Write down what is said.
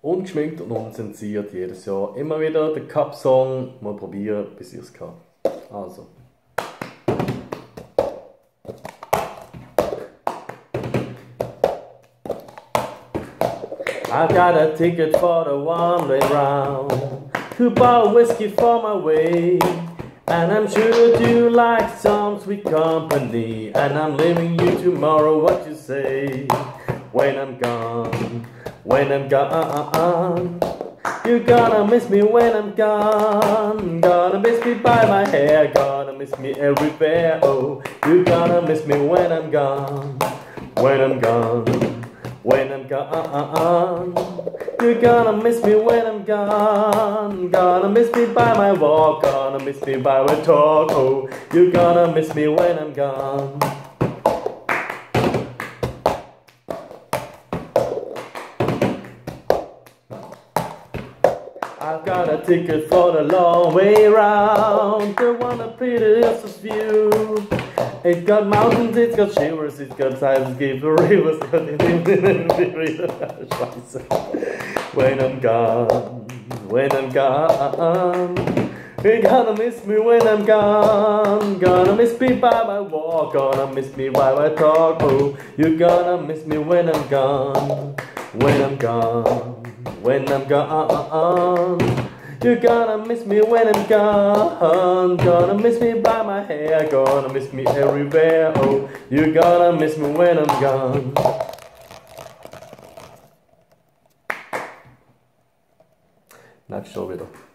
Ungeschminkt und unzensiert jedes Jahr. Immer wieder den Cup-Song. Mal probieren, bis ich es kann. Also. I got a ticket for the one-way round to buy whiskey for my way. And I'm sure that you like some sweet company. And I'm leaving you tomorrow, what you say? When I'm gone, when I'm gone, you're gonna miss me when I'm gone. Gonna miss me by my hair, gonna miss me everywhere. Oh, you're gonna miss me when I'm gone, when I'm gone, when I'm gone. You're gonna miss me when I'm gone. Gonna miss me by my walk, gonna miss me by my talk. Oh, you're gonna miss me when I'm gone. I've got a ticket for the long way round, the one the prettiest view. It's got mountains, it's got shivers, it's got sides, it's got rivers, when I'm gone, when I'm gone. You're gonna miss me when I'm gone. Gonna miss me by my walk, gonna miss me by my talk. Oh, you're gonna miss me when I'm gone, when I'm gone. When I'm gone, you're gonna miss me when I'm gone. Gonna miss me by my hair, gonna miss me everywhere. Oh, you're gonna miss me when I'm gone. Nächstes Jahr wieder.